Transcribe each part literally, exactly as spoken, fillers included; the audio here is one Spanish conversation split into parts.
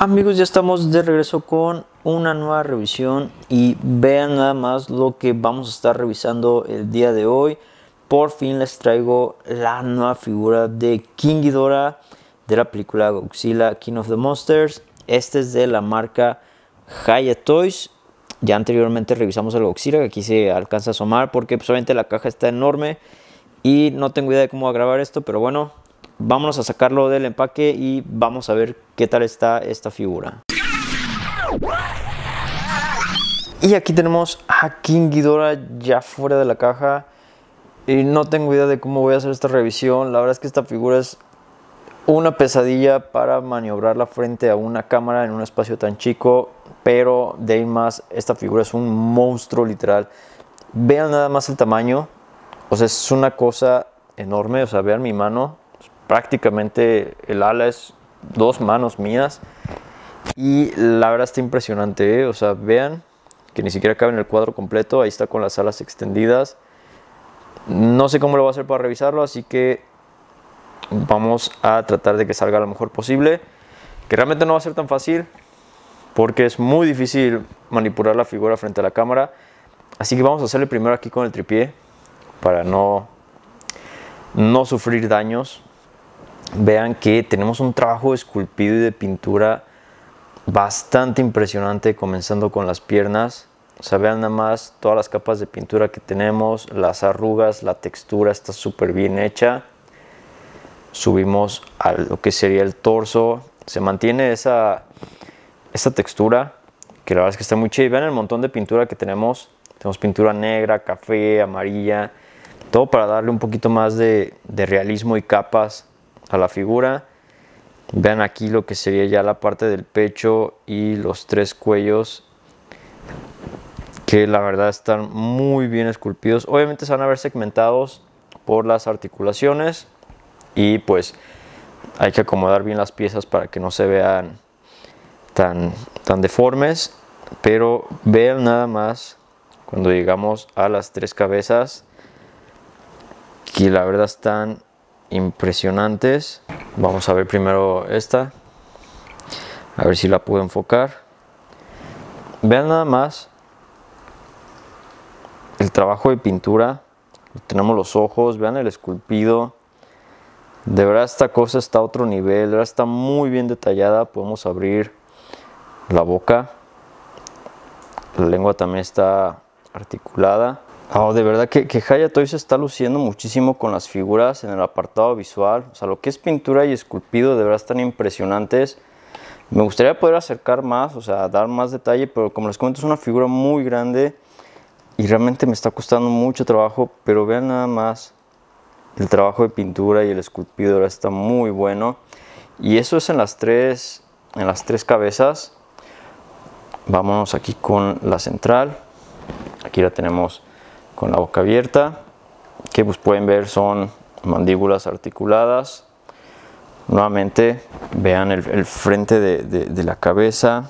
Amigos, ya estamos de regreso con una nueva revisión y vean nada más lo que vamos a estar revisando el día de hoy. Por fin les traigo la nueva figura de King Ghidorah de la película Godzilla King of the Monsters. Este es de la marca Hiya Toys. Ya anteriormente revisamos el Godzilla, que aquí se alcanza a asomar porque pues, obviamente la caja está enorme y no tengo idea de cómo grabar esto, pero bueno, vámonos a sacarlo del empaque y vamos a ver qué tal está esta figura. Y aquí tenemos a King Ghidorah ya fuera de la caja. Y no tengo idea de cómo voy a hacer esta revisión. La verdad es que esta figura es una pesadilla para maniobrarla frente a una cámara en un espacio tan chico. Pero de ahí más, esta figura es un monstruo literal. Vean nada más el tamaño. O sea, es una cosa enorme. O sea, vean mi mano. Prácticamente el ala es dos manos mías. Y la verdad está impresionante, ¿eh? O sea, vean que ni siquiera cabe en el cuadro completo. Ahí está con las alas extendidas. No sé cómo lo voy a hacer para revisarlo, así que vamos a tratar de que salga lo mejor posible. Que realmente no va a ser tan fácil, porque es muy difícil manipular la figura frente a la cámara. Así que vamos a hacerle primero aquí con el tripié, para no, no sufrir daños. Vean que tenemos un trabajo esculpido y de pintura bastante impresionante, comenzando con las piernas. O sea, vean nada más todas las capas de pintura que tenemos, las arrugas, la textura está súper bien hecha. Subimos a lo que sería el torso. Se mantiene esa, esa textura, que la verdad es que está muy chida. Y vean el montón de pintura que tenemos. Tenemos pintura negra, café, amarilla. Todo para darle un poquito más de, de realismo y capas a la figura. Vean aquí lo que sería ya la parte del pecho y los tres cuellos, que la verdad están muy bien esculpidos. Obviamente se van a ver segmentados por las articulaciones y pues hay que acomodar bien las piezas para que no se vean tan, tan deformes. Pero vean nada más cuando llegamos a las tres cabezas, que la verdad están impresionantes. Vamos a ver primero esta, a ver si la puedo enfocar. Vean nada más el trabajo de pintura. Tenemos los ojos, vean el esculpido. De verdad esta cosa está a otro nivel, de verdad está muy bien detallada. Podemos abrir la boca, la lengua también está articulada. Oh, de verdad que, que Hiya Toys se está luciendo muchísimo con las figuras en el apartado visual. O sea, lo que es pintura y esculpido de verdad están impresionantes. Me gustaría poder acercar más, o sea, dar más detalle, pero como les comento es una figura muy grande y realmente me está costando mucho trabajo. Pero vean nada más el trabajo de pintura y el esculpido, ahora está muy bueno. Y eso es en las tres, en las tres cabezas. Vámonos aquí con la central. Aquí la tenemos con la boca abierta, que pues pueden ver son mandíbulas articuladas. Nuevamente vean el, el frente de, de, de la cabeza,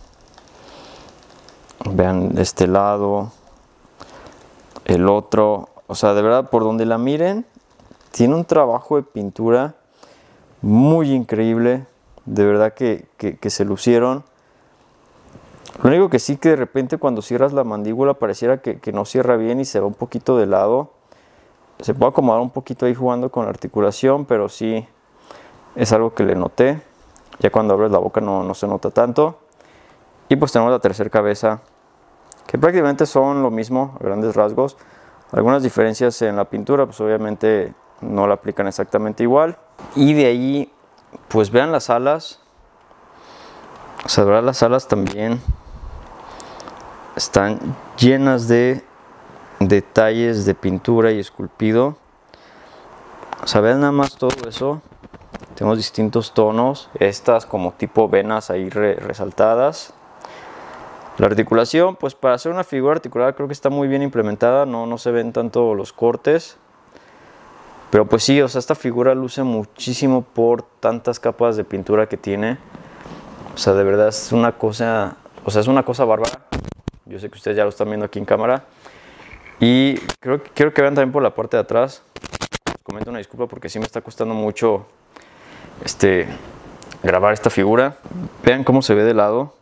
vean este lado, el otro. O sea, de verdad, por donde la miren tiene un trabajo de pintura muy increíble. De verdad que, que, que se lucieron. Lo único que sí, que de repente cuando cierras la mandíbula pareciera que, que no cierra bien y se va un poquito de lado. Se puede acomodar un poquito ahí jugando con la articulación, pero sí es algo que le noté. Ya cuando abres la boca no, no se nota tanto. Y pues tenemos la tercera cabeza, que prácticamente son lo mismo a grandes rasgos. Algunas diferencias en la pintura, pues obviamente no la aplican exactamente igual. Y de ahí, pues vean las alas. O sea, de verdad las alas también están llenas de detalles de pintura y esculpido. O sea, vean nada más todo eso. Tenemos distintos tonos. Estas como tipo venas ahí re resaltadas. La articulación, pues para hacer una figura articulada creo que está muy bien implementada. No, no se ven tanto los cortes. Pero pues sí, o sea, esta figura luce muchísimo por tantas capas de pintura que tiene. O sea, de verdad es una cosa, o sea, es una cosa bárbara. Yo sé que ustedes ya lo están viendo aquí en cámara. Y creo, quiero que vean también por la parte de atrás. Les comento una disculpa porque sí me está costando mucho este, grabar esta figura. Vean cómo se ve de lado.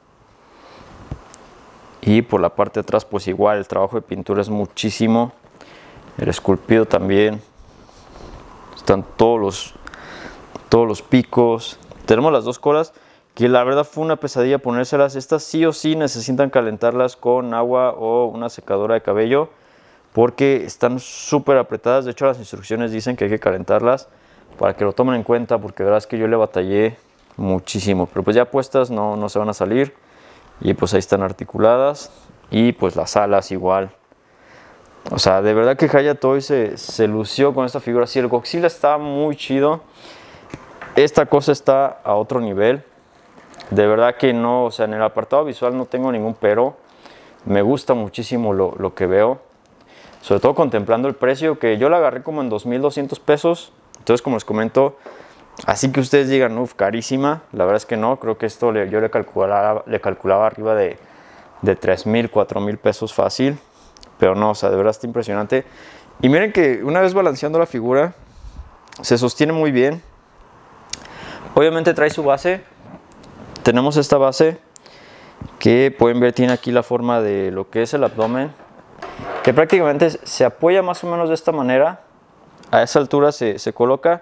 Y por la parte de atrás pues igual el trabajo de pintura es muchísimo. El esculpido también. Están todos los, todos los picos. Tenemos las dos colas, que la verdad fue una pesadilla ponérselas. Estas sí o sí necesitan calentarlas con agua o una secadora de cabello, porque están súper apretadas. De hecho las instrucciones dicen que hay que calentarlas para que lo tomen en cuenta, porque la verdad es que yo le batallé muchísimo. Pero pues ya puestas no, no se van a salir. Y pues ahí están articuladas. Y pues las alas igual. O sea, de verdad que Hayatoy se, se lució con esta figura. Sí, el Godzilla está muy chido. Esta cosa está a otro nivel. De verdad que no, o sea, en el apartado visual no tengo ningún pero. Me gusta muchísimo lo, lo que veo. Sobre todo contemplando el precio, que yo la agarré como en dos mil doscientos pesos. Entonces, como les comento, así que ustedes digan, uff, carísima. La verdad es que no, creo que esto le, yo le calculaba, le calculaba arriba de, de tres mil, cuatro mil pesos fácil. Pero no, o sea, de verdad está impresionante. Y miren que una vez balanceando la figura, se sostiene muy bien. Obviamente trae su base. Tenemos esta base que pueden ver tiene aquí la forma de lo que es el abdomen, que prácticamente se apoya más o menos de esta manera. A esa altura se, se coloca.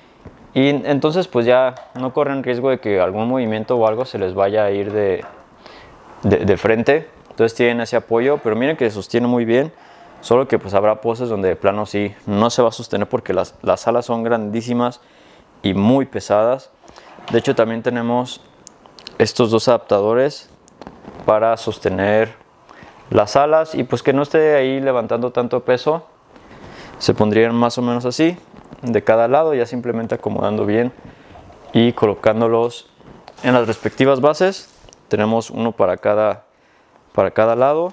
Y entonces pues ya no corren riesgo de que algún movimiento o algo se les vaya a ir de, de, de frente. Entonces tienen ese apoyo, pero miren que se sostiene muy bien. Solo que pues habrá poses donde de plano sí no se va a sostener, porque las, las alas son grandísimas y muy pesadas. De hecho también tenemos estos dos adaptadores para sostener las alas y pues que no esté ahí levantando tanto peso. Se pondrían más o menos así de cada lado, ya simplemente acomodando bien y colocándolos en las respectivas bases. Tenemos uno para cada para cada lado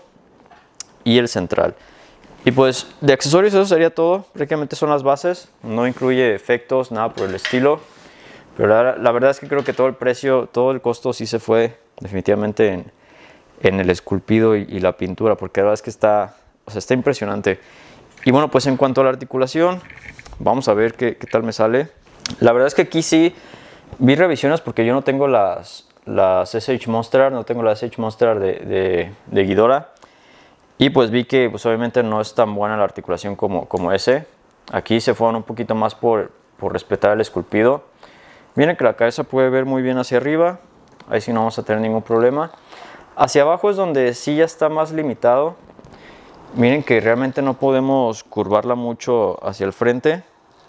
y el central. Y pues de accesorios eso sería todo. Prácticamente son las bases, no incluye efectos, nada por el estilo. Pero la, la verdad es que creo que todo el precio, todo el costo sí se fue definitivamente en, en el esculpido y, y la pintura, porque la verdad es que está, o sea, está impresionante. Y bueno, pues en cuanto a la articulación, vamos a ver qué, qué tal me sale. La verdad es que aquí sí vi revisiones, porque yo no tengo las las S H Monster, no tengo las S H Monster de, de, de Ghidorah, y pues vi que pues obviamente no es tan buena la articulación como, como ese. Aquí se fueron un poquito más por, por respetar el esculpido. Miren que la cabeza puede ver muy bien hacia arriba, ahí sí no vamos a tener ningún problema. Hacia abajo es donde sí ya está más limitado. Miren que realmente no podemos curvarla mucho hacia el frente,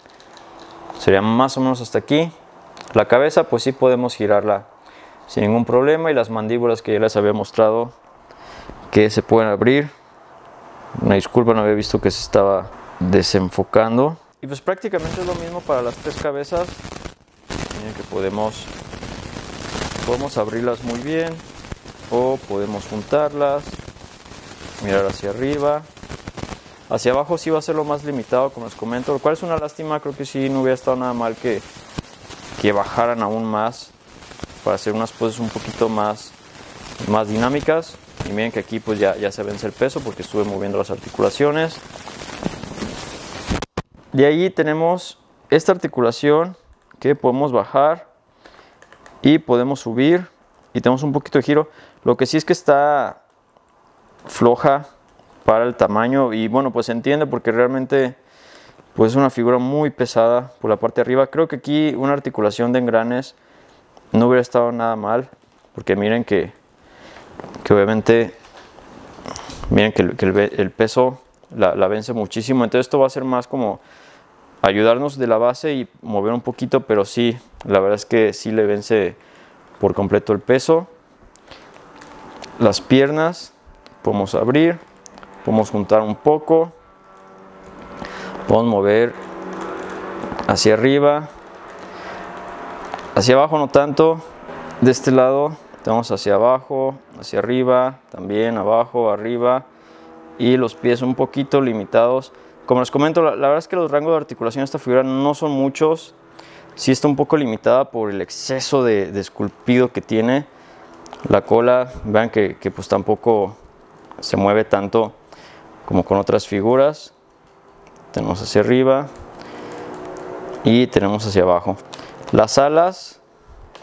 sería más o menos hasta aquí. La cabeza pues sí podemos girarla sin ningún problema, y las mandíbulas que ya les había mostrado que se pueden abrir. Una disculpa, no había visto que se estaba desenfocando. Y pues prácticamente es lo mismo para las tres cabezas. Miren que podemos, podemos abrirlas muy bien, o podemos juntarlas, mirar hacia arriba. Hacia abajo sí va a ser lo más limitado, como les comento, lo cual es una lástima. Creo que sí no hubiera estado nada mal que, que bajaran aún más, para hacer unas poses un poquito más, más dinámicas. Y miren que aquí pues ya, ya se vence el peso, porque estuve moviendo las articulaciones. De ahí tenemos esta articulación que podemos bajar y podemos subir, y tenemos un poquito de giro. Lo que sí es que está floja para el tamaño, y bueno, pues se entiende, porque realmente pues es una figura muy pesada por la parte de arriba. Creo que aquí una articulación de engranes no hubiera estado nada mal, porque miren que, que obviamente miren que, el, que el, el peso la, la vence muchísimo. Entonces esto va a ser más como ayudarnos de la base y mover un poquito, pero sí, la verdad es que sí le vence por completo el peso. Las piernas podemos abrir, podemos juntar un poco, podemos mover hacia arriba, hacia abajo no tanto. De este lado tenemos hacia abajo, hacia arriba, también abajo, arriba, y los pies un poquito limitados. Como les comento, la, la verdad es que los rangos de articulación de esta figura no son muchos. Sí está un poco limitada por el exceso de, de esculpido que tiene. La cola, vean que, que pues tampoco se mueve tanto como con otras figuras. Tenemos hacia arriba y tenemos hacia abajo. Las alas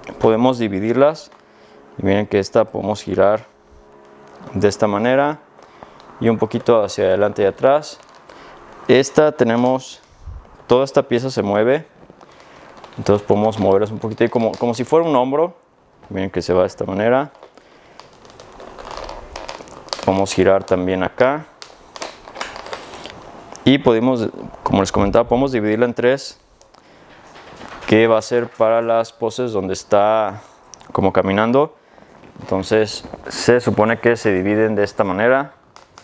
podemos dividirlas. Y miren que esta podemos girar de esta manera y un poquito hacia adelante y atrás. Esta tenemos, toda esta pieza se mueve, entonces podemos moverlas un poquito como, como si fuera un hombro. Miren que se va de esta manera. Podemos girar también acá. Y podemos, como les comentaba, podemos dividirla en tres, que va a ser para las poses donde está como caminando. Entonces se supone que se dividen de esta manera.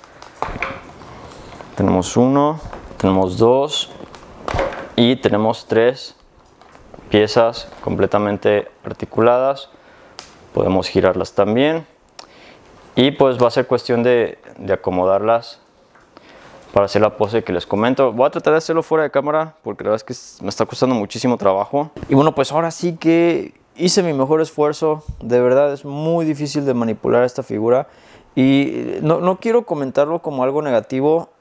Tenemos uno, tenemos dos y tenemos tres piezas completamente articuladas. Podemos girarlas también y pues va a ser cuestión de, de acomodarlas para hacer la pose que les comento. Voy a tratar de hacerlo fuera de cámara porque la verdad es que me está costando muchísimo trabajo. Y bueno, pues ahora sí que hice mi mejor esfuerzo. De verdad es muy difícil de manipular esta figura. Y no, no quiero comentarlo como algo negativo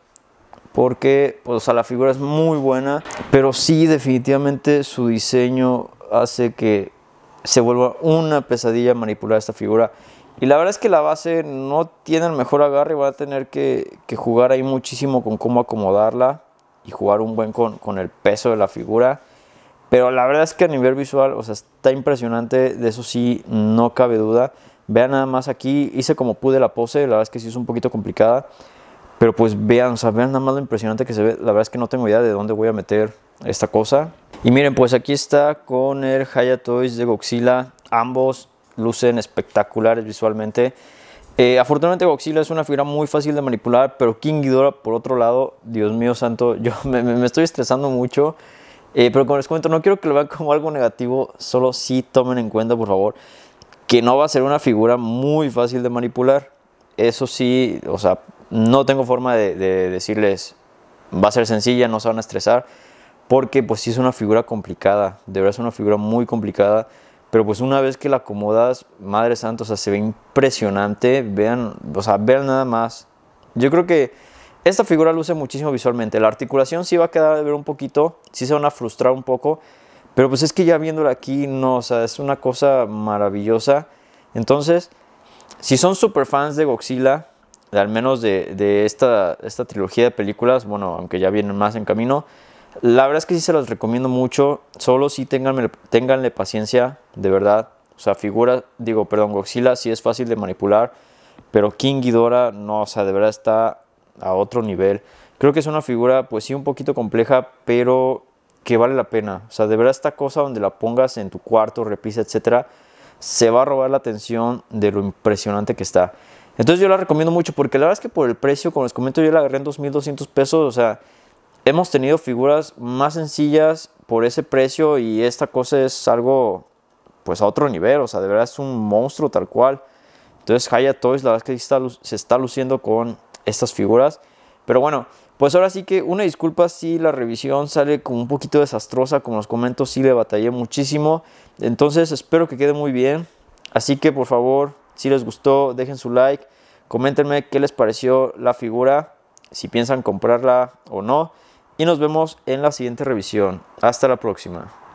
porque pues, o sea, la figura es muy buena. Pero sí, definitivamente su diseño hace que se vuelva una pesadilla manipular esta figura. Y la verdad es que la base no tiene el mejor agarre. Va a tener que, que jugar ahí muchísimo con cómo acomodarla y jugar un buen con, con el peso de la figura. Pero la verdad es que a nivel visual, o sea, está impresionante. De eso sí, no cabe duda. Vean nada más aquí, hice como pude la pose. La verdad es que sí es un poquito complicada. Pero pues vean, o sea, vean nada más lo impresionante que se ve. La verdad es que no tengo idea de dónde voy a meter esta cosa. Y miren, pues aquí está con el Hayatoys de Godzilla. Ambos lucen espectaculares visualmente. Eh, afortunadamente Godzilla es una figura muy fácil de manipular, pero King Ghidorah por otro lado, Dios mío santo, yo me, me estoy estresando mucho. Eh, pero como les comento, no quiero que lo vean como algo negativo, solo sí tomen en cuenta por favor que no va a ser una figura muy fácil de manipular. Eso sí, o sea, no tengo forma de, de decirles va a ser sencilla, no se van a estresar, porque pues sí es una figura complicada, de verdad es una figura muy complicada. Pero pues una vez que la acomodas, madre santa, o sea, se ve impresionante. Vean, o sea, vean nada más. Yo creo que esta figura luce muchísimo visualmente. La articulación sí va a quedar de ver un poquito, sí se van a frustrar un poco. Pero pues es que ya viéndola aquí, no, o sea, es una cosa maravillosa. Entonces, si son super fans de Godzilla, al menos de, de esta, esta trilogía de películas, bueno, aunque ya vienen más en camino, la verdad es que sí se las recomiendo mucho. Solo sí ténganme, ténganle paciencia, de verdad. O sea, figura, digo, perdón, Godzilla sí es fácil de manipular, pero King Ghidorah no, o sea, de verdad está a otro nivel. Creo que es una figura, pues sí, un poquito compleja, pero que vale la pena. O sea, de verdad esta cosa donde la pongas en tu cuarto, repisa, etcétera, se va a robar la atención de lo impresionante que está. Entonces yo la recomiendo mucho porque la verdad es que por el precio, como les comento, yo la agarré en dos mil doscientos pesos, o sea, hemos tenido figuras más sencillas por ese precio y esta cosa es algo pues a otro nivel, o sea, de verdad es un monstruo tal cual. Entonces Hayatoys la verdad es que está, se está luciendo con estas figuras. Pero bueno, pues ahora sí que una disculpa si la revisión sale como un poquito desastrosa, como os comento, sí le batallé muchísimo. Entonces espero que quede muy bien. Así que por favor, si les gustó, dejen su like, coméntenme qué les pareció la figura, si piensan comprarla o no. Y nos vemos en la siguiente revisión. Hasta la próxima.